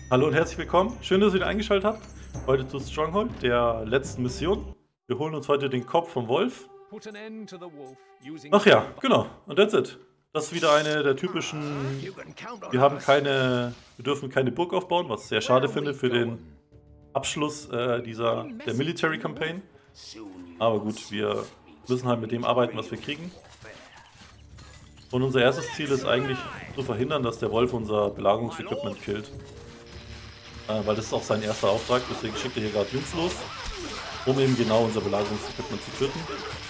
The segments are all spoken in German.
Hallo und herzlich willkommen. Schön, dass ihr wieder eingeschaltet habt. Heute zu Stronghold, der letzten Mission. Wir holen uns heute den Kopf vom Wolf. Ach ja, genau. Und that's it. Das ist wieder eine der typischen. Wir dürfen keine Burg aufbauen, was ich sehr schade finde für den Abschluss der Military Campaign. Aber gut, wir müssen halt mit dem arbeiten, was wir kriegen. Und unser erstes Ziel ist eigentlich zu verhindern, dass der Wolf unser Belagerungsequipment killt. Weil das ist auch sein erster Auftrag, deswegen schickt er hier gerade Jungs los, um eben genau unser Belagerungsequipment zu töten.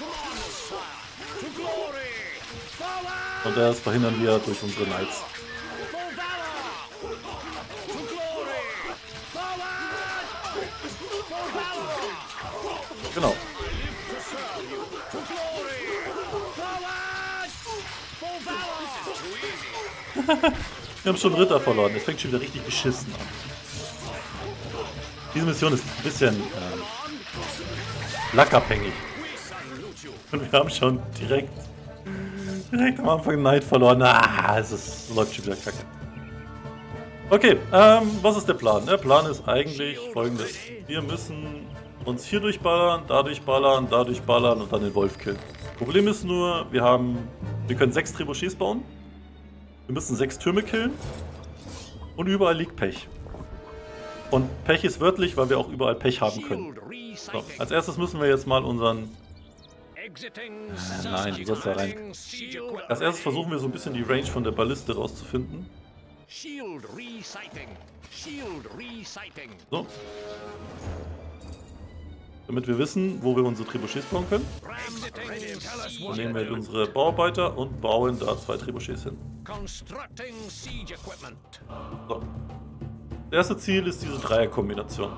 Und das verhindern wir durch unsere Knights. Genau. Wir haben schon Ritter verloren, es fängt schon wieder richtig beschissen an. Diese Mission ist ein bisschen lackabhängig. Und wir haben schon direkt am Anfang Knight verloren. Es läuft schon wieder kacke. Okay, was ist der Plan? Der Plan ist eigentlich folgendes. Wir müssen uns hier durchballern, dadurch ballern und dann den Wolf killen. Problem ist nur, wir können 6 Trebuchets bauen. Wir müssen 6 Türme killen. Und überall liegt Pech. Und Pech ist wörtlich, weil wir auch überall Pech haben können. So, als erstes müssen wir jetzt mal unseren... Nein, du sollst da rein. Als erstes versuchen wir so ein bisschen die Range von der Balliste rauszufinden. So. Damit wir wissen, wo wir unsere Trebuchets bauen können. Dann nehmen wir unsere Bauarbeiter und bauen da 2 Trebuchets hin. So. Das erste Ziel ist diese Dreierkombination.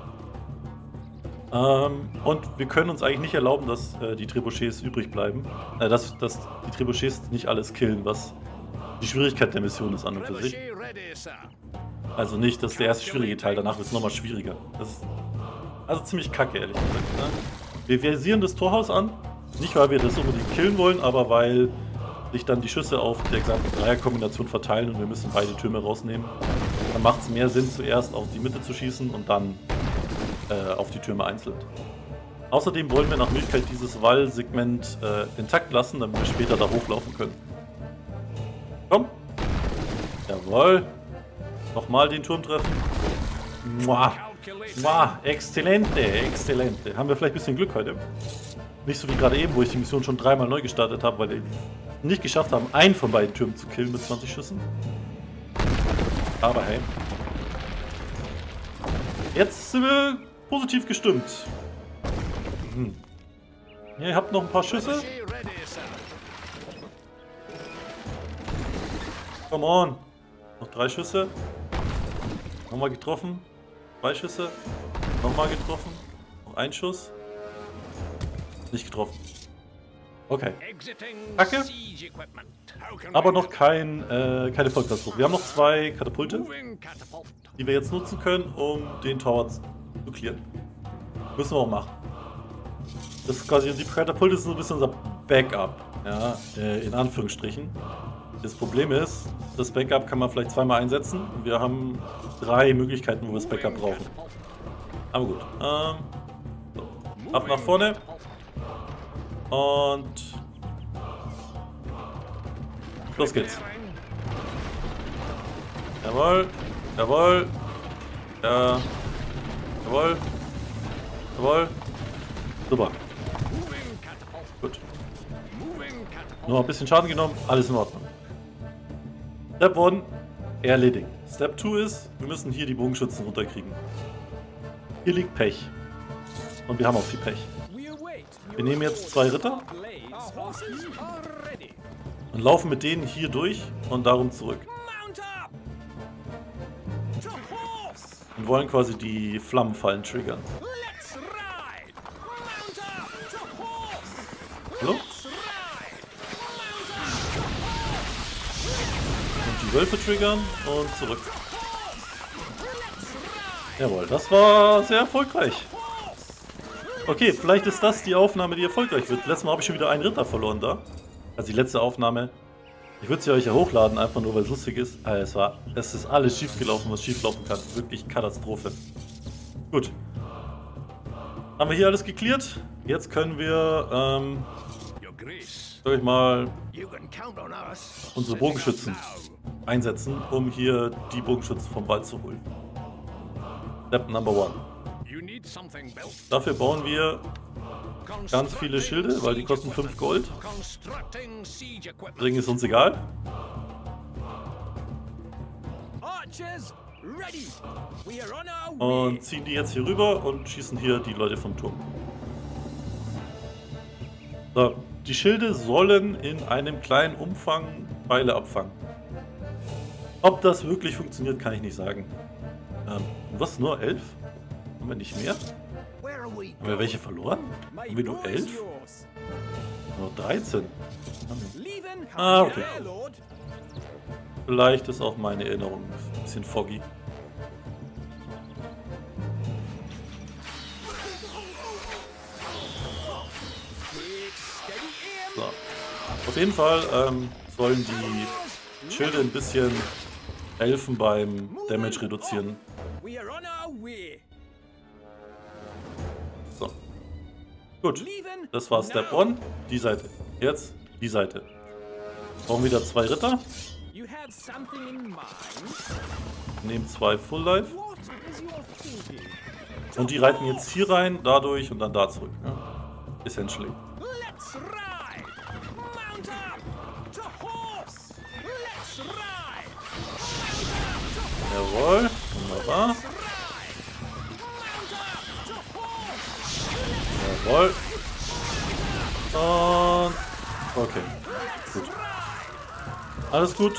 Und wir können uns eigentlich nicht erlauben, dass die Trebuchets übrig bleiben. Dass die Trebuchets nicht alles killen, was die Schwierigkeit der Mission ist an und für sich. Also nicht, das ist der erste schwierige Teil, danach wird es nochmal schwieriger. Das ist also ziemlich kacke, ehrlich gesagt. Ne? Wir versieren das Torhaus an, nicht weil wir das unbedingt killen wollen, aber weil sich dann die Schüsse auf der gesamten Dreierkombination verteilen und wir müssen beide Türme rausnehmen. Dann macht es mehr Sinn, zuerst auf die Mitte zu schießen und dann auf die Türme einzeln. Außerdem wollen wir nach Möglichkeit dieses Wallsegment intakt lassen, damit wir später da hochlaufen können. Komm! Jawohl! Nochmal den Turm treffen. Mua! Mua! Exzellente! Exzellente! Haben wir vielleicht ein bisschen Glück heute? Nicht so wie gerade eben, wo ich die Mission schon 3-mal neu gestartet habe, weil wir nicht geschafft haben, einen von beiden Türmen zu killen mit 20 Schüssen. Aber hey. Jetzt sind wir positiv gestimmt. Ja, ihr habt noch ein paar Schüsse. Come on. Noch 3 Schüsse. Nochmal getroffen. 2 Schüsse. Nochmal getroffen. Noch 1 Schuss. Nicht getroffen. Okay. Kacke. Aber noch keine Vollkatastrophe. Wir haben noch 2 Katapulte, die wir jetzt nutzen können, um den Tower zu clearen. Müssen wir auch machen. Das ist quasi, die Katapulte sind so ein bisschen unser Backup. Ja, in Anführungsstrichen. Das Problem ist, das Backup kann man vielleicht 2-mal einsetzen. Wir haben 3 Möglichkeiten, wo wir das Backup brauchen. Aber gut. So. Ab nach vorne. Und los geht's. Jawohl, jawohl, ja, jawohl, jawohl, super. Gut. Nur ein bisschen Schaden genommen, alles in Ordnung. Step 1, erledigt. Step 2 ist, wir müssen hier die Bogenschützen runterkriegen. Hier liegt Pech. Und wir haben auch viel Pech. Wir nehmen jetzt 2 Ritter und laufen mit denen hier durch und darum zurück. Und wollen quasi die Flammenfallen triggern. Hallo? Und die Wölfe triggern und zurück. Jawohl, das war sehr erfolgreich. Okay, vielleicht ist das die Aufnahme, die erfolgreich wird. Letztes Mal habe ich schon wieder einen Ritter verloren da. Also die letzte Aufnahme. Ich würde sie euch ja hochladen, einfach nur weil es lustig ist. Es ist alles schief gelaufen, was schief laufen kann. Wirklich Katastrophe. Gut. Haben wir hier alles geklärt? Jetzt können wir, sag ich mal, unsere Bogenschützen einsetzen, um hier die Bogenschützen vom Wald zu holen. Step Number 1. Dafür bauen wir ganz viele Schilde, weil die kosten 5 Gold. Deswegen ist uns egal. Und ziehen die jetzt hier rüber und schießen hier die Leute vom Turm. So, die Schilde sollen in einem kleinen Umfang Pfeile abfangen. Ob das wirklich funktioniert, kann ich nicht sagen. Was, nur 11? Haben wir nicht mehr? Haben wir welche verloren? Haben wir nur 11? Nur 13? Ah, okay. Vielleicht ist auch meine Erinnerung ein bisschen foggy. So. Auf jeden Fall sollen die Schilde ein bisschen helfen beim Damage reduzieren. So. Gut, das war Step 1. Die Seite. Jetzt die Seite. Brauchen wieder 2 Ritter. Nehmen 2 Full Life. Und die reiten jetzt hier rein, dadurch und dann da zurück. Ja. Essentially. Jawohl, wunderbar. Jawohl. Und okay. Gut. Alles gut.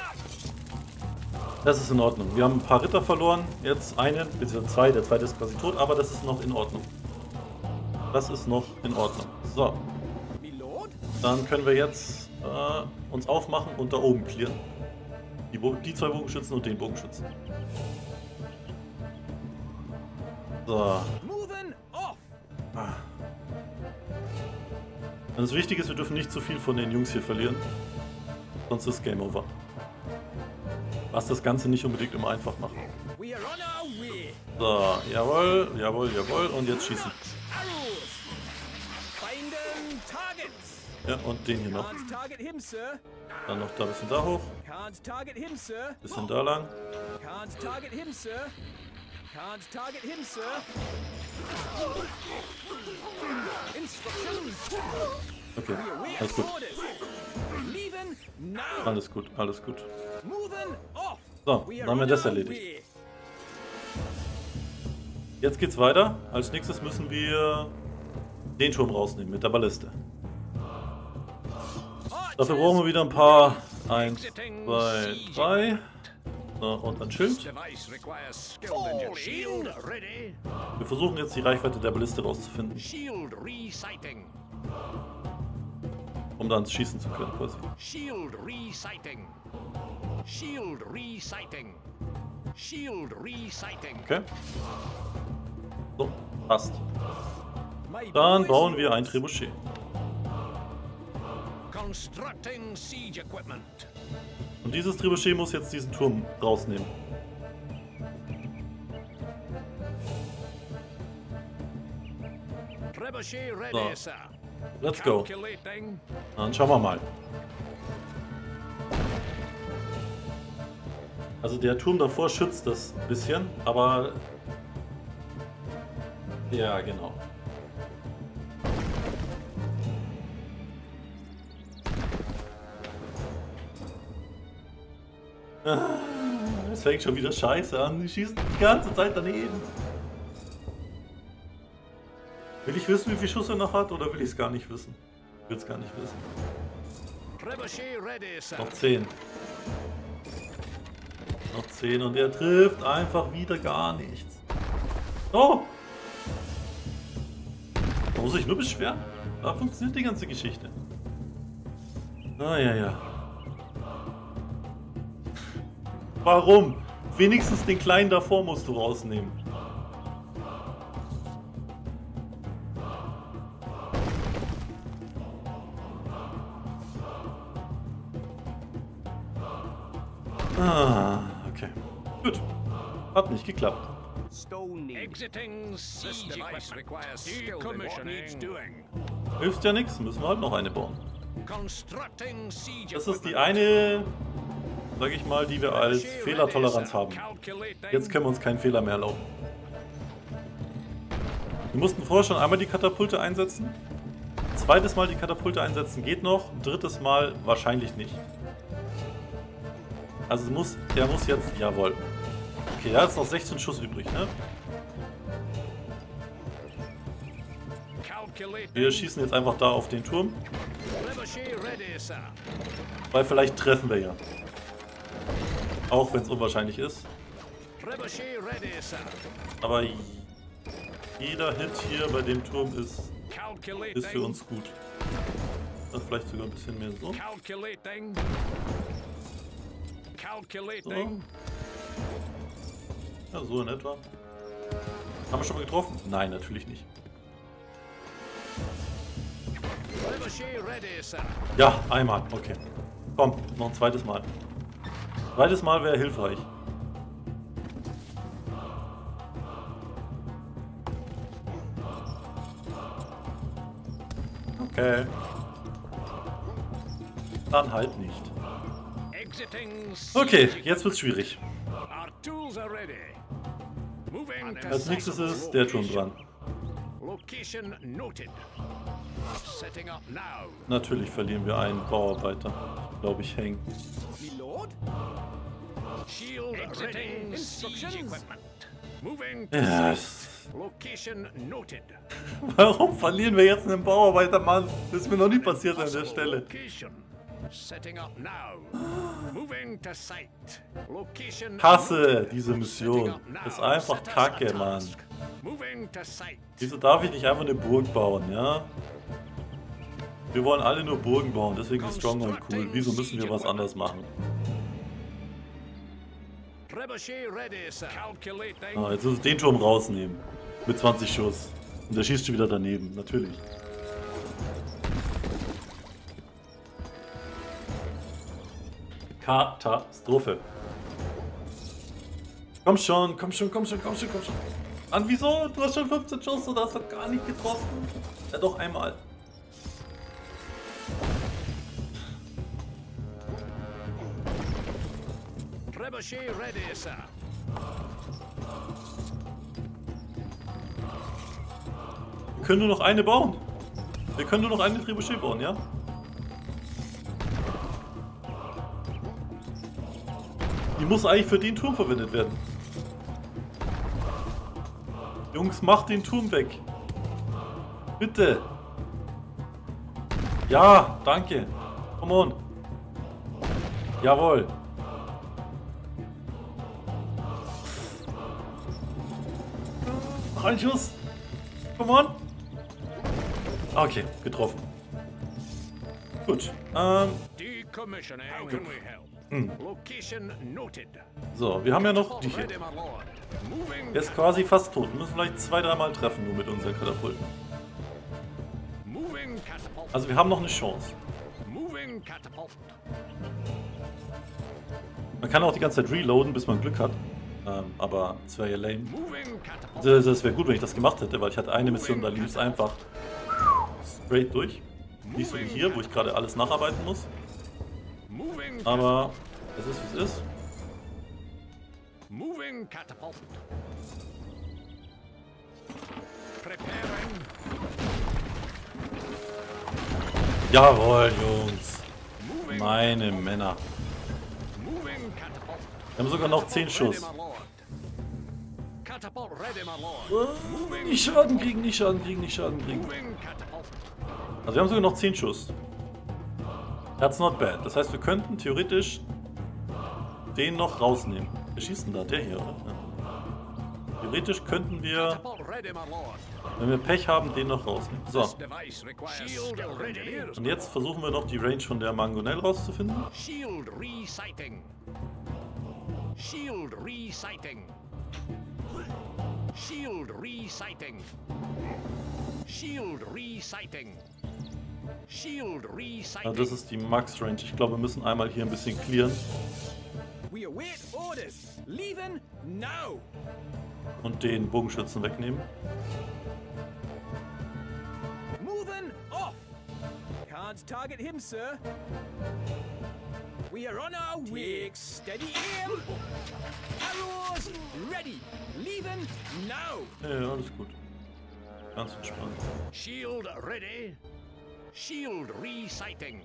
Das ist in Ordnung. Wir haben ein paar Ritter verloren. Jetzt einen, bzw. 2. Der zweite ist quasi tot, aber das ist noch in Ordnung. Das ist noch in Ordnung. So. Dann können wir jetzt uns aufmachen und da oben clearen. Die 2 Bogenschützen und den Bogenschützen. So. Und das Wichtige ist, wir dürfen nicht zu viel von den Jungs hier verlieren. Sonst ist Game Over. Was das Ganze nicht unbedingt immer einfach macht. So, jawohl, jawohl, jawohl. Und jetzt schießen. Ja, und den hier noch. Dann noch da ein bisschen da hoch. Bisschen da lang. Okay, alles gut. Alles gut, alles gut. So, dann haben wir das erledigt. Jetzt geht's weiter. Als nächstes müssen wir den Turm rausnehmen mit der Balliste. Dafür brauchen wir wieder ein paar. 1, 2, 3. So, und ein Schild. Wir versuchen jetzt die Reichweite der Balliste rauszufinden. Um dann schießen zu können, quasi. Okay. So, passt. Dann bauen wir ein Trebuchet. Und dieses Trebuchet muss jetzt diesen Turm rausnehmen. So. Let's go. Dann schauen wir mal. Also der Turm davor schützt das ein bisschen, aber... Ja, genau. Es fängt schon wieder scheiße an. Die schießen die ganze Zeit daneben. Will ich wissen, wie viel Schuss er noch hat, oder will ich es gar nicht wissen? Ich will es gar nicht wissen. Noch 10. Noch 10 und er trifft einfach wieder gar nichts. Oh! Da muss ich nur beschweren. Da funktioniert die ganze Geschichte. Ah, ja, ja. Warum? Wenigstens den kleinen davor musst du rausnehmen. Ah, okay. Gut. Hat nicht geklappt. Hilft ja nichts, müssen wir halt noch eine bauen. Das ist die eine, sag ich mal, die wir als Fehlertoleranz haben. Jetzt können wir uns keinen Fehler mehr erlauben. Wir mussten vorher schon einmal die Katapulte einsetzen. Zweites Mal die Katapulte einsetzen geht noch. Drittes Mal wahrscheinlich nicht. Also der muss jetzt, jawohl. Okay, da ist noch 16 Schuss übrig, ne? Wir schießen jetzt einfach da auf den Turm. Weil vielleicht treffen wir ja. Auch wenn es unwahrscheinlich ist. Aber jeder Hit hier bei dem Turm ist für uns gut. Das vielleicht sogar ein bisschen mehr so. So. Ja, so in etwa. Haben wir schon mal getroffen? Nein, natürlich nicht. Ja, einmal. Okay. Komm, noch ein zweites Mal. Zweites Mal wäre hilfreich. Okay. Dann halt nicht. Okay, jetzt wird's schwierig. Als nächstes ist der Turm dran. Natürlich verlieren wir einen Bauarbeiter. Glaube ich, hängen. Yes. Warum verlieren wir jetzt einen Bauarbeiter, Mann? Das ist mir noch nie passiert an der Stelle. Hasse diese Mission. Das ist einfach kacke, Mann. Wieso darf ich nicht einfach eine Burg bauen, ja? Wir wollen alle nur Burgen bauen, deswegen ist Stronghold cool. Wieso müssen wir was anderes machen? Ah, jetzt muss ich den Turm rausnehmen. Mit 20 Schuss. Und der schießt schon wieder daneben, natürlich. Katastrophe. Komm schon, komm schon, komm schon, komm schon, komm schon. Mann, wieso? Du hast schon 15 Schuss und hast doch gar nicht getroffen. Ja, doch einmal. Wir können nur noch eine bauen. Wir können nur noch eine Trebuchet bauen, ja? Die muss eigentlich für den Turm verwendet werden. Jungs, macht den Turm weg. Bitte. Ja, danke. Come on. Jawohl. Noch ein Schuss. Come on. Okay, getroffen. Gut. So, wir haben ja noch die hier. Er ist quasi fast tot. Wir müssen vielleicht 2-3 Mal treffen, nur mit unseren Katapulten. Also wir haben noch eine Chance. Man kann auch die ganze Zeit reloaden, bis man Glück hat. Aber es wäre ja lame. Das wäre gut, wenn ich das gemacht hätte, weil ich hatte eine Mission, da lief es einfach straight durch. Nicht so wie hier, wo ich gerade alles nacharbeiten muss. Aber es ist, wie es ist. Jawohl, Jungs. Meine Männer. Wir haben sogar noch 10 Schuss. Nicht Schaden kriegen, nicht Schaden kriegen, nicht Schaden kriegen. Also wir haben sogar noch 10 Schuss. That's not bad. Das heißt, wir könnten theoretisch den noch rausnehmen. Wer schießt denn da? Der hier, oder? Ja. Theoretisch könnten wir, wenn wir Pech haben, den noch rausnehmen. So. Und jetzt versuchen wir noch die Range von der Mangonel rauszufinden. Also das ist die Max Range. Ich glaube, wir müssen einmal hier ein bisschen clearen. Und den Bogenschützen wegnehmen. Can't target him, sir. We are on our way. Steady aim. Arrows ready. Leaving now. Ja, alles gut. Ganz entspannt. Shield ready. Shield resighting.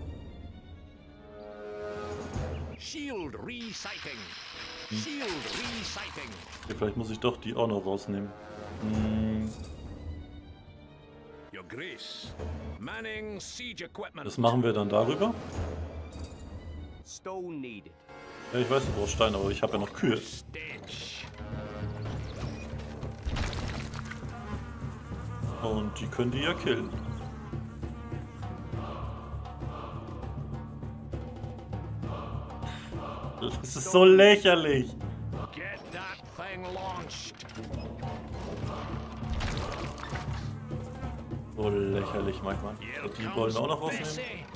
Shield resighting. Shield resighting. Okay, vielleicht muss ich doch die auch noch rausnehmen. Your Grace. Manning siege equipment. Das machen wir dann darüber. Stone needed. Ja, ich weiß, du brauchst Steine, aber ich habe ja noch Kühe. Und die können die ja killen. Das ist so lächerlich. Get that thing launched. So lächerlich manchmal. Und die wollen wir auch noch rausnehmen.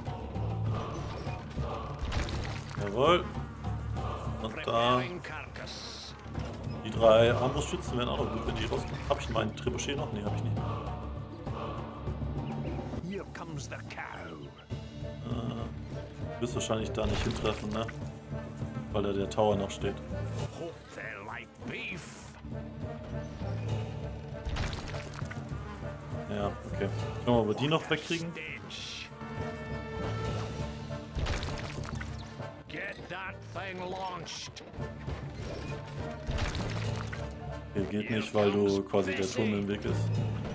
Jawohl. Und da. Die 3 Armbrustschützen wären auch noch gut, wenn die rauskommen. Hab ich meinen Trebuchet noch? Ne, hab ich nicht. Here comes the cow. Du wirst wahrscheinlich da nicht hintreffen, ne? Weil da der Tower noch steht. Hope they like beef. Ja, okay. Können wir aber die noch wegkriegen? Get that thing launched. Okay, geht nicht, weil du quasi der Turm im Weg ist.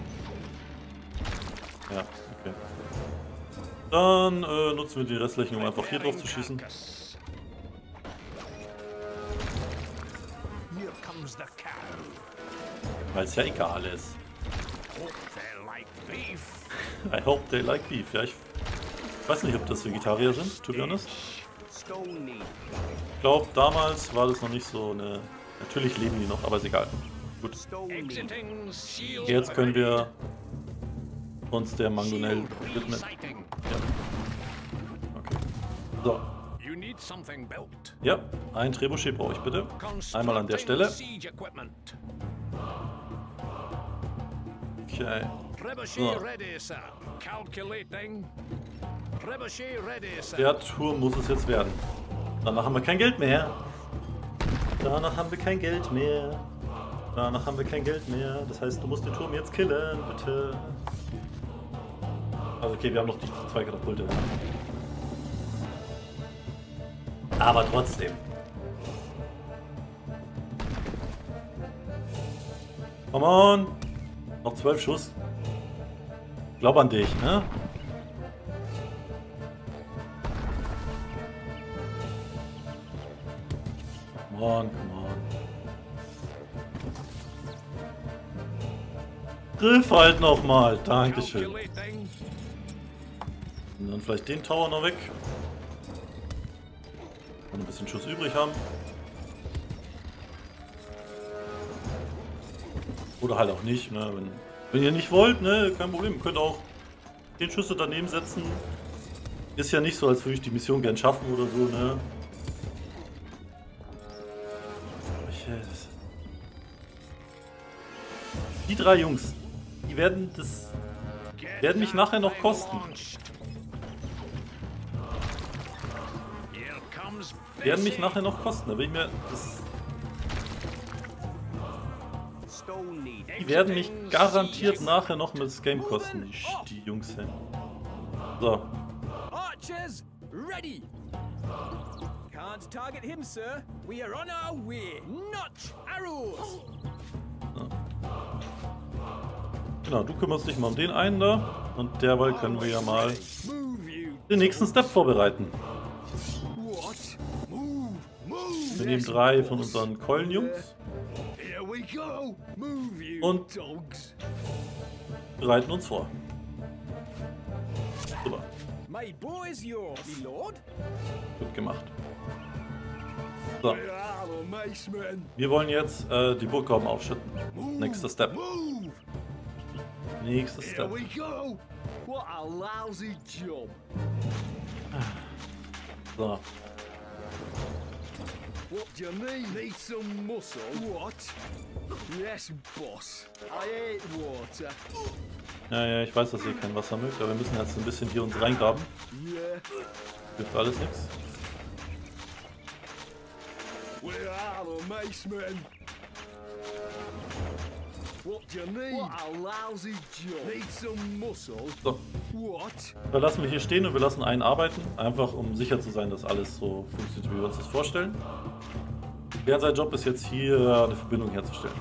Ja, okay. Dann nutzen wir die restlichen, um einfach hier drauf zu schießen. Here comes the cow. Weil es ja egal ist. Hope they like beef. I hope they like beef. Ja, ich weiß nicht, ob das Vegetarier sind, to be honest. Stone needed. Ich glaube, damals war das noch nicht so eine... Natürlich leben die noch, aber ist egal. Gut. Stone needed. Exiting shield. Jetzt können wir uns der Mangonel Shield widmen. resighting. Ja. Okay. So. You need something built. Ja, ein Trebuchet brauche ich bitte. Einmal an der Stelle. Siege equipment. Okay. Trebuchet So. ready, sir. Calculating. Trebuchet ready, sir. Der Turm muss es jetzt werden. Danach haben wir kein Geld mehr. Danach haben wir kein Geld mehr. Danach haben wir kein Geld mehr. Das heißt, du musst den Turm jetzt killen, bitte. Also okay, wir haben noch die 2 Katapulte. Aber trotzdem. Come on. Noch 12 Schuss. Glaub an dich, ne? Come on, come on. Griff halt nochmal. Dankeschön. Calculating. Und dann vielleicht den Tower noch weg. Und ein bisschen Schuss übrig haben. Oder halt auch nicht, ne? Wenn ihr nicht wollt, ne? Kein Problem. Ihr könnt auch 10 Schüsse daneben setzen. Ist ja nicht so, als würde ich die Mission gern schaffen oder so, ne? Die 3 Jungs, die werden mich nachher noch kosten. Die werden mich nachher noch kosten. Da bin ich mir. Die werden mich garantiert nachher noch mit das Game kosten, die Jungs. Hey. So. Archers ready. Can't target him, sir. We are on our way. Notch arrows. Genau, du kümmerst dich mal um den einen da. Und derweil können wir ja mal Move you. den nächsten Step vorbereiten. What? Move, move. Wir nehmen 3 von unseren Keulenjungs Here we go. Move you, und dogs. bereiten uns vor. Super, My bow is yours, my lord. gut gemacht. So, Where are the macemen? wir wollen jetzt die Burggraben aufschütten. Nächster Step. Move. Nächster Here Step. we go. What a lousy job. So. What do you need? Need some muscle? What? Yes, boss. I hate water. Ja, ich weiß, dass ihr kein Wasser mögt, aber wir müssen jetzt ein bisschen hier uns reingraben. Yeah. Hilft alles nichts. Where are the macemen? What do you need? What a lousy job. Need some muscle? So, What? dann lassen wir hier stehen und wir lassen einen arbeiten, einfach um sicher zu sein, dass alles so funktioniert, wie wir uns das vorstellen. Sein Job ist jetzt hier eine Verbindung herzustellen.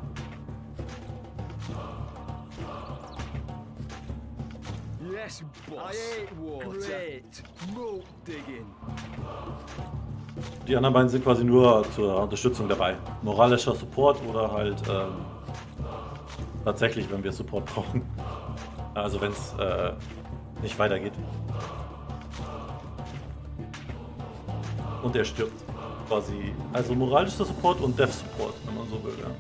Yes, boss. I hate water. Great. Moat digging. Die anderen beiden sind quasi nur zur Unterstützung dabei. Moralischer Support oder halt tatsächlich, wenn wir Support brauchen. Also wenn es nicht weitergeht. Und er stirbt. Quasi. Also moralischer Support und Death Support, wenn man so will, ja.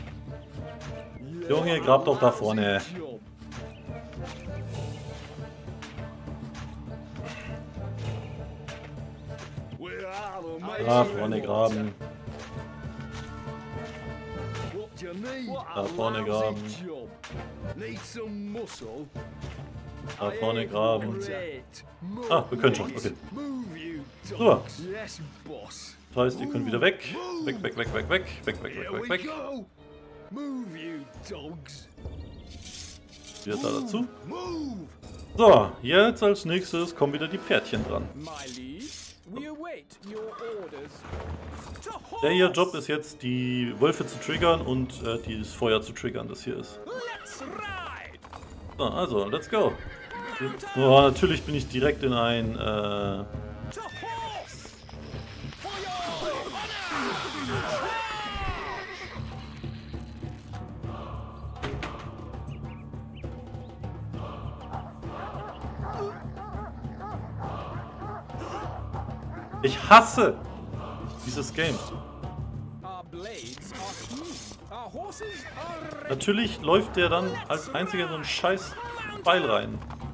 Junge, grabt doch da vorne. Da vorne graben. Da vorne graben. Da vorne graben. Ah, wir können schon, okay. So. Das heißt, ihr könnt wieder weg. Weg, weg, weg, weg, weg. Weg, weg, weg, weg, weg. Wieder da dazu. So, jetzt als nächstes kommen wieder die Pferdchen dran. Der ihr Job ist jetzt, die Wölfe zu triggern und dieses Feuer zu triggern, das hier ist. So, also, let's go. Oh, natürlich bin ich direkt in ein... Ich hasse dieses Game. Natürlich läuft der dann als einziger in so einen scheiß Pfeil rein.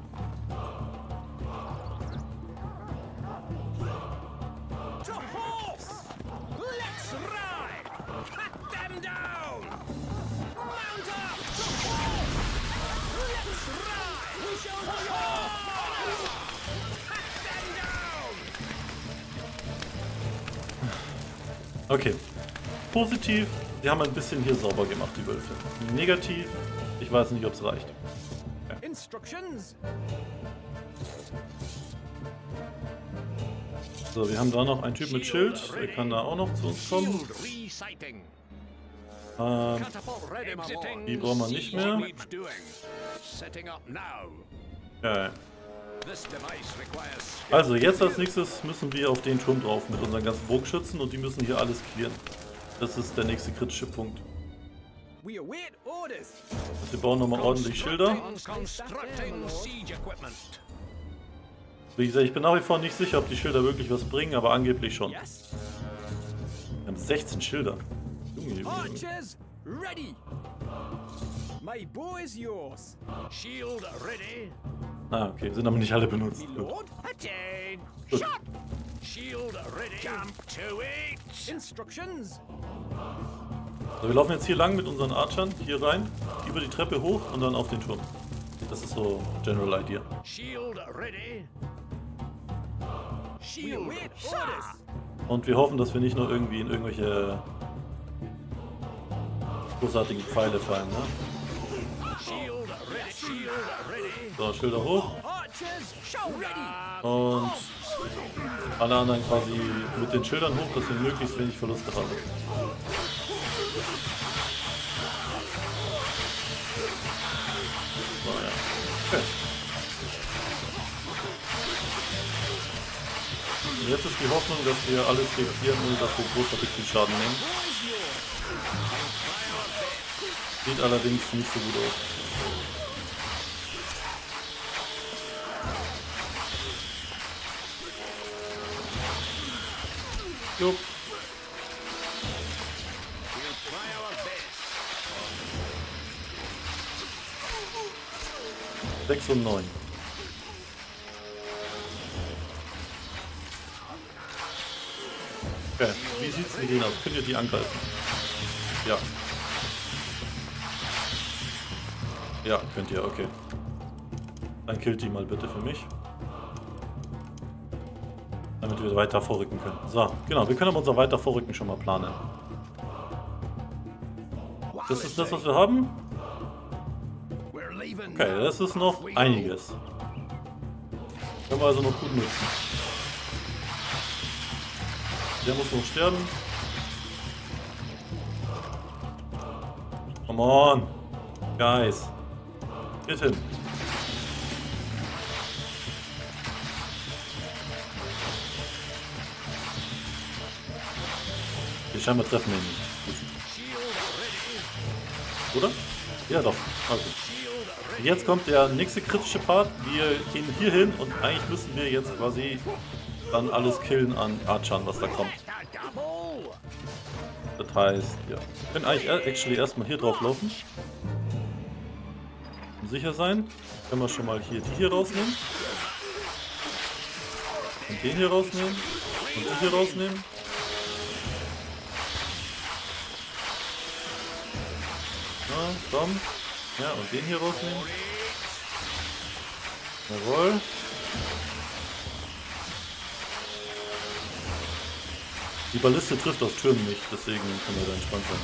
Okay. Positiv, die haben ein bisschen hier sauber gemacht, die Wölfe. Negativ, ich weiß nicht, ob es reicht. Okay. So, wir haben da noch einen Typ mit Schild, der kann da auch noch zu uns kommen. Die brauchen wir nicht mehr. Okay. Also jetzt als nächstes müssen wir auf den Turm drauf mit unseren ganzen Bogenschützen und die müssen hier alles clearen. Das ist der nächste kritische Punkt. Wir bauen nochmal ordentlich Schilder. Wie gesagt, ich bin nach wie vor nicht sicher, ob die Schilder wirklich was bringen, aber angeblich schon. Wir haben 16 Schilder. Junge, Ah, okay, sind aber nicht alle benutzt. Gut. Gut. So, wir laufen jetzt hier lang mit unseren Archern, hier rein, über die Treppe hoch und dann auf den Turm. Das ist so General Idea. Und wir hoffen, dass wir nicht noch irgendwie in irgendwelche großartigen Pfeile fallen, ne? So, Schilder hoch. Und alle anderen quasi mit den Schildern hoch, dass wir möglichst wenig Verluste haben. So, ja. Okay. Und jetzt ist die Hoffnung, dass wir alles fixieren und dass wir großartig viel Schaden nehmen. Sieht allerdings nicht so gut aus. Jo. 6 und 9. Okay, wie sieht's mit denen aus? Könnt ihr die angreifen? Ja. Ja, könnt ihr, okay. Dann killt die mal bitte für mich. Damit wir weiter vorrücken können. So, genau, wir können aber unser weiter vorrücken schon mal planen. Das ist das, was wir haben. Okay, das ist noch einiges. Können wir also noch gut nutzen. Der muss noch sterben. Come on. Guys. Geht hin. Die scheinbar treffen wir nicht. Oder? Ja doch. Also. Jetzt kommt der nächste kritische Part. Wir gehen hier hin und eigentlich müssen wir jetzt quasi dann alles killen an Archern, was da kommt. Das heißt, ja. Wir können eigentlich actually erstmal hier drauf laufen. Um sicher sein. Können wir schon mal hier die hier rausnehmen. Und den hier rausnehmen. Und die hier rausnehmen. Ja, komm. Ja, und den hier rausnehmen. Jawohl. Die Balliste trifft auf Türen nicht, deswegen können wir da entspannt sein.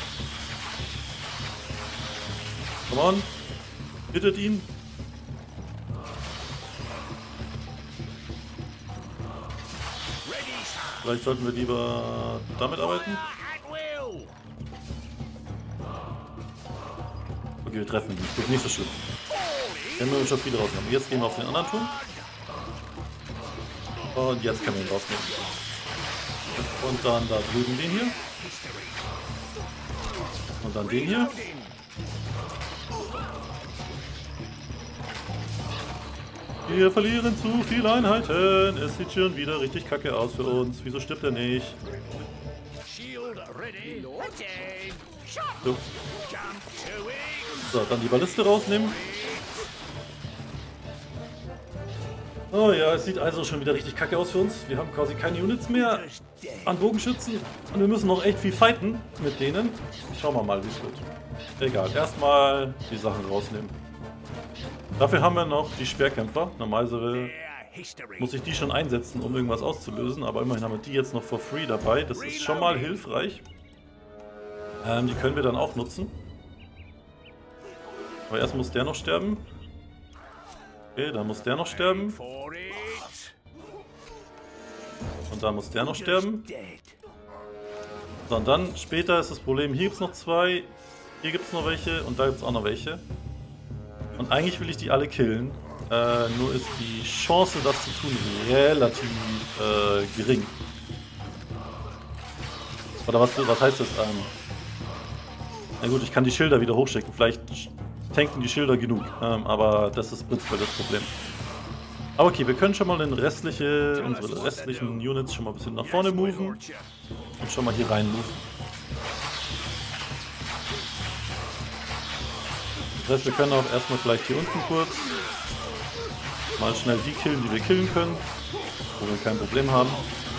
Come on. Hittet ihn. Vielleicht sollten wir lieber damit arbeiten. Okay, wir treffen ihn. Das ist nicht so schlimm. Wenn wir uns schon viele rausnehmen. Jetzt gehen wir auf den anderen Turm. Und jetzt können wir ihn rausnehmen. Und dann da drüben den hier. Und dann den hier. Wir verlieren zu viele Einheiten. Es sieht schon wieder richtig kacke aus für uns. Wieso stirbt er nicht? So. So, dann die Balliste rausnehmen. Oh ja, es sieht also schon wieder richtig kacke aus für uns. Wir haben quasi keine Units mehr an Bogenschützen. Und wir müssen noch echt viel fighten mit denen. Schauen wir mal, wie es wird. Egal, erstmal die Sachen rausnehmen. Dafür haben wir noch die Speerkämpfer. Normalerweise muss ich die schon einsetzen, um irgendwas auszulösen. Aber immerhin haben wir die jetzt noch for free dabei. Das ist schon mal hilfreich. Die können wir dann auch nutzen. Aber erst muss der noch sterben. Okay, dann muss der noch sterben. Und da muss der noch sterben. So, und dann später ist das Problem, hier gibt es noch zwei, hier gibt es noch welche und da gibt es auch noch welche. Und eigentlich will ich die alle killen. Nur ist die Chance, das zu tun, relativ gering. Oder was heißt das? Na gut, ich kann die Schilder wieder hochschicken. Vielleicht tanken die Schilder genug. Aber das ist prinzipiell das Problem. Aber okay, wir können schon mal unsere restlichen Units schon mal ein bisschen nach vorne moven. Und schon mal hier rein moven. Das heißt, wir können auch erstmal vielleicht hier unten kurz mal schnell die killen, die wir killen können. Wo wir kein Problem haben.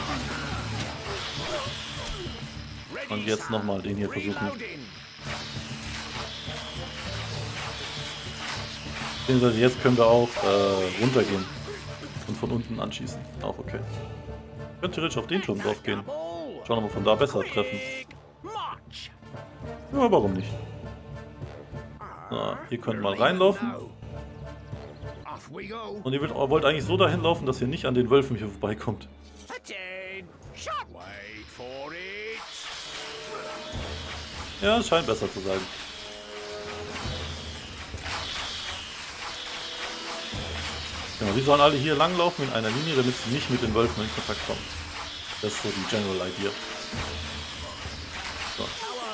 Und jetzt nochmal den hier versuchen. Beziehungsweise jetzt können wir auch runtergehen und von unten anschießen. Auch okay. Wir können theoretisch auf den Turm drauf gehen. Schauen, ob wir von da besser treffen. Ja, warum nicht? So, ihr könnt mal reinlaufen. Und ihr wollt eigentlich so dahin laufen, dass ihr nicht an den Wölfen hier vorbeikommt. Ja, es scheint besser zu sein. Genau, die sollen alle hier langlaufen in einer Linie, damit sie nicht mit den Wölfen in Kontakt kommen. Das ist so die General Idea. So.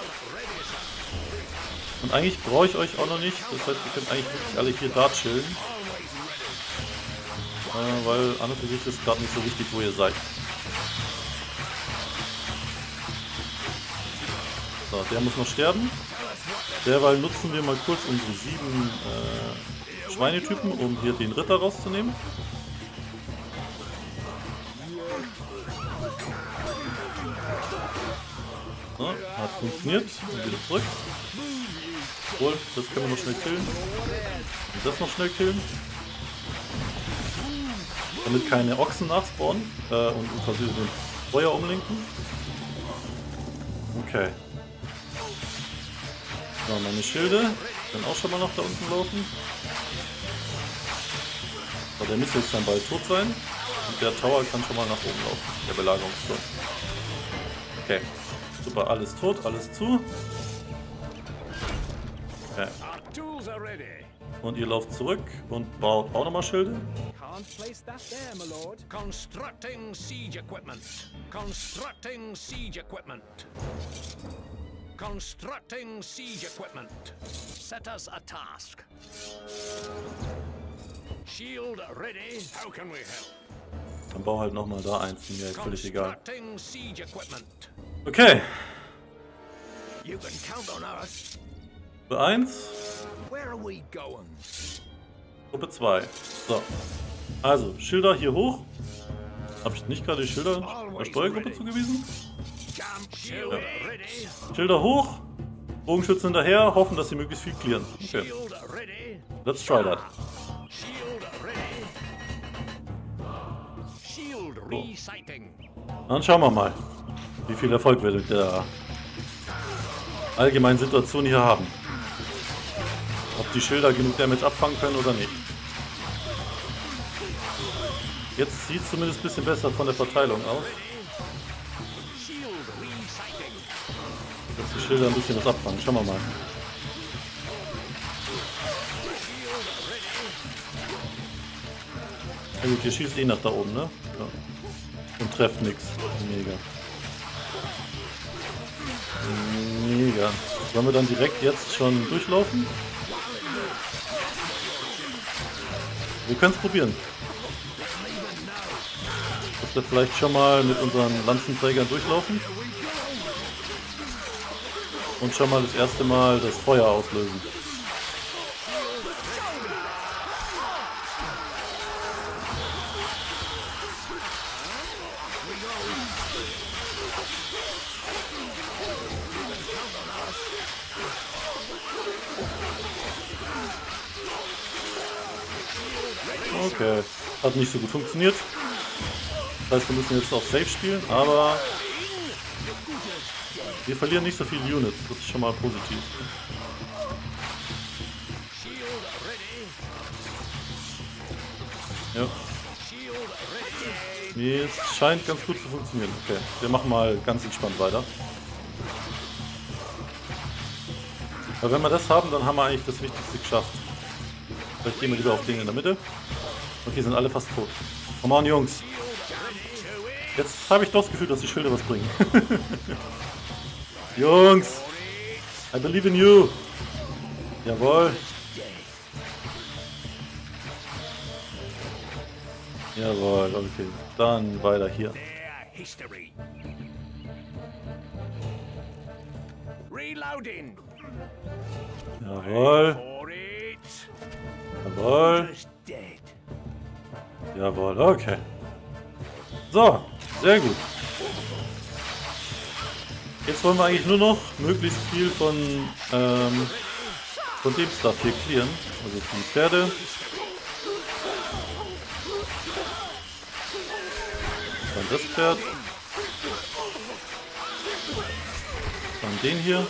Und eigentlich brauche ich euch auch noch nicht, das heißt, ihr könnt eigentlich wirklich alle hier da chillen. Weil an und für sich ist gerade nicht so wichtig, wo ihr seid. So, der muss noch sterben. Derweil nutzen wir mal kurz unsere 7 Schweinetypen, um hier den Ritter rauszunehmen. funktioniert. Und wieder zurück. Obwohl, das können wir noch schnell killen. Und das noch schnell killen. Damit keine Ochsen nachspawnen und quasi den Feuer umlenken. Okay. So, meine Schilde können auch schon mal noch da unten laufen. So, der müsste jetzt dann bald tot sein. Und der Tower kann schon mal nach oben laufen. Der Belagerungsturm. Okay. Super, alles tot, alles zu. Okay. Und ihr lauft zurück und baut auch nochmal Schilde. Can't place that there, my lord. Constructing siege equipment. Constructing siege equipment. Constructing siege equipment. Set us a task. Shield ready. How can we help? Dann bau halt nochmal da eins, mir ist völlig egal. Constructing siege equipment. Okay. You can count on us. Gruppe 1, Where are we going? Gruppe 2. So. Also, Schilder hier hoch. Habe ich nicht gerade die Schilder der Steuergruppe zugewiesen? Jump shield ready. Schilder hoch, Bogenschützen hinterher, hoffen, dass sie möglichst viel clearen. Okay, Shield ready. let's try that. Shield ready. Shield resighting. Dann schauen wir mal, wie viel Erfolg wir mit der allgemeinen Situation hier haben. Ob die Schilder genug Damage abfangen können oder nicht. Jetzt sieht es zumindest ein bisschen besser von der Verteilung aus. Shield resighting. Dass die Schilder ein bisschen was abfangen. Schauen wir mal. Na gut, ihr schießt eh nach da oben, ne? Ja. Und trefft nichts. Mega. Mega. Sollen wir dann direkt jetzt schon durchlaufen? Wir können es probieren. Dass wir vielleicht schon mal mit unseren Lanzenträgern durchlaufen. Und schon mal das erste Mal das Feuer auslösen. Okay, hat nicht so gut funktioniert. Das heißt, wir müssen jetzt auf Safe spielen, aber wir verlieren nicht so viele Units. Das ist schon mal positiv. Ja. Nee, es scheint ganz gut zu funktionieren. Okay, wir machen mal ganz entspannt weiter. Aber wenn wir das haben, dann haben wir eigentlich das Wichtigste geschafft. Vielleicht gehen wir lieber auf den in der Mitte. Okay, sind alle fast tot. Come on, Jungs. Jetzt habe ich doch das Gefühl, dass die Schilde was bringen. Jungs! I believe in you! Jawohl! Jawohl, okay. Dann weiter hier. Their history. Reloading. Jawohl! For it. Jawohl! Just dead. Jawohl, okay. So, sehr gut. Jetzt wollen wir eigentlich nur noch möglichst viel von dem Stuff hier clearen. Also die Pferde. Dann das Pferd. Dann den hier.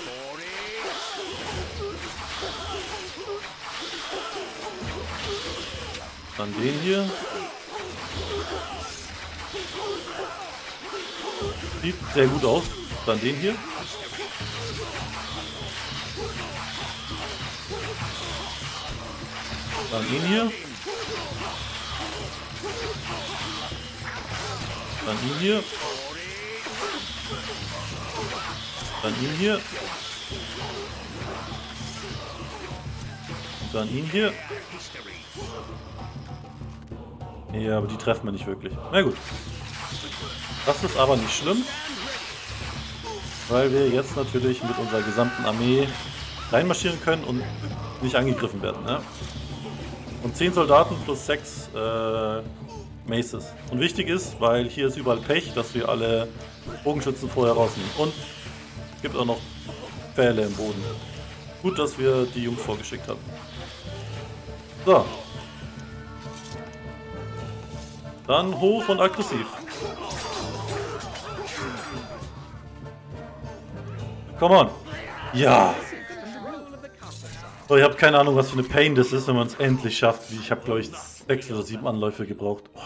Dann den hier. Sieht sehr gut aus. Dann den hier. Dann ihn hier. Dann ihn hier. Dann ihn hier. Dann ihn hier. Ja, aber die treffen wir nicht wirklich. Na gut. Das ist aber nicht schlimm, weil wir jetzt natürlich mit unserer gesamten Armee reinmarschieren können und nicht angegriffen werden. Ne? Und 10 Soldaten plus 6 Maces. Und wichtig ist, weil hier ist überall Pech, dass wir alle Bogenschützen vorher rausnehmen. Und es gibt auch noch Pfähle im Boden. Gut, dass wir die Jungs vorgeschickt haben. So. Dann hoch und aggressiv. Come on. Ja. So, ihr habt keine Ahnung, was für eine Pain das ist, wenn man es endlich schafft. Ich habe, glaube ich, 6 oder 7 Anläufe gebraucht. Oh.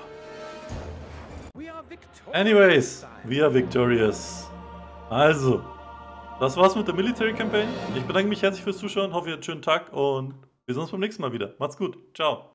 Anyways, we are victorious. Also, das war's mit der Military Campaign. Ich bedanke mich herzlich fürs Zuschauen, hoffe ihr habt einen schönen Tag und wir sehen uns beim nächsten Mal wieder. Macht's gut. Ciao.